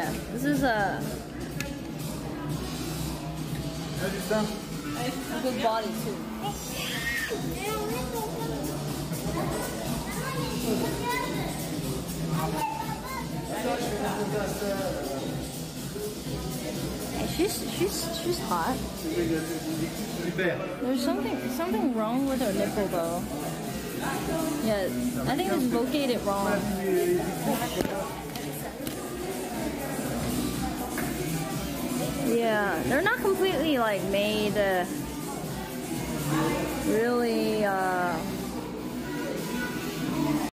Yeah, this is a good body too. She's hot. There's something wrong with her nipple though. Yeah, I think it's located wrong. Yeah, they're not completely like made really